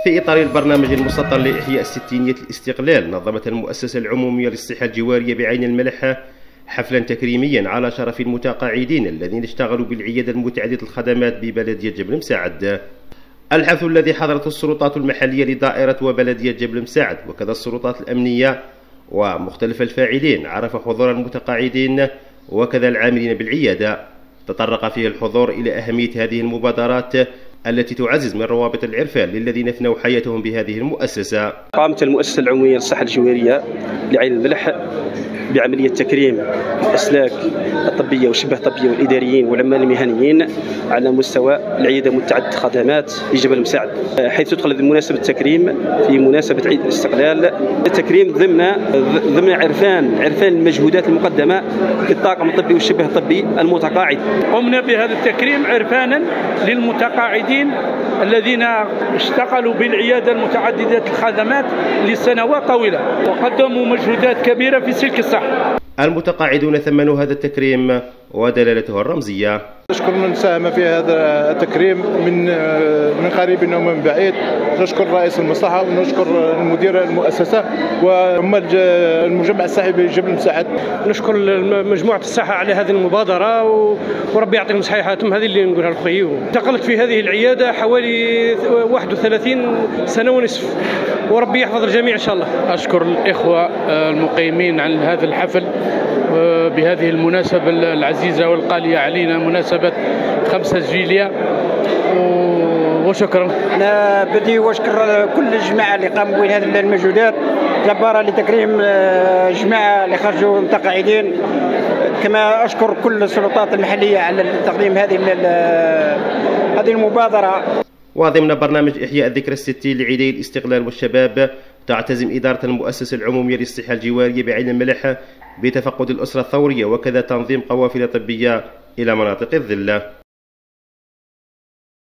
في إطار البرنامج المسطر لإحياء 600 الاستقلال، نظمت المؤسسة العمومية للصحة الجوارية بعين الملح حفلا تكريميا على شرف المتقاعدين الذين اشتغلوا بالعيادة المتعددة الخدمات ببلدية جبل مساعد. الحفل الذي حضرته السلطات المحلية لدائرة وبلدية جبل مساعد وكذا السلطات الأمنية ومختلف الفاعلين عرف حضور المتقاعدين وكذا العاملين بالعيادة. تطرق فيه الحضور إلى أهمية هذه المبادرات التي تعزز من روابط العرفان للذين افنوا حياتهم بهذه المؤسسة. قامت المؤسسة العمومية للصحة الجوارية لعين الملح بعملية تكريم الأسلاك الطبية وشبه الطبية والإداريين والعمال المهنيين على مستوى العيادة متعددة الخدمات في جبل مساعد، حيث تدخل مناسبة التكريم في مناسبة عيد الاستقلال. التكريم ضمن عرفان المجهودات المقدمة للطاقم الطبي والشبه الطبي المتقاعد. قمنا بهذا التكريم عرفانا للمتقاعدين الذين اشتغلوا بالعيادة المتعددة الخدمات لسنوات طويلة وقدموا مجهودات كبيرة في سلك الصحة. المتقاعدون ثمنوا هذا التكريم ودلالته الرمزية. نشكر من ساهم في هذا التكريم من قريب ومن بعيد، نشكر رئيس المصلحة ونشكر مدير المؤسسة وعمال المجمع الصحي بجبل مساعد. نشكر مجموعة الصحة على هذه المبادرة وربي يعطيهم صحيحاتهم، هذه اللي نقولها لخويي. انتقلت في هذه العيادة حوالي 31 سنة ونصف، وربي يحفظ الجميع إن شاء الله. أشكر الإخوة المقيمين عن هذا الحفل بهذه المناسبة العزيزة والغالية علينا، مناسبة 5 جويلية، وشكرا. أنا بدي وأشكر كل الجماعة اللي قاموا بهذه المجهودات جبارة لتكريم جماعة اللي خرجوا متقاعدين، كما أشكر كل السلطات المحلية على تقديم هذه المبادرة. وضمن برنامج إحياء الذكرى 60 لعيدي الاستقلال والشباب، تعتزم إدارة المؤسسة العمومية للصحة الجوارية بعين الملح بتفقد الأسرة الثورية وكذا تنظيم قوافل طبية إلى مناطق الظلة.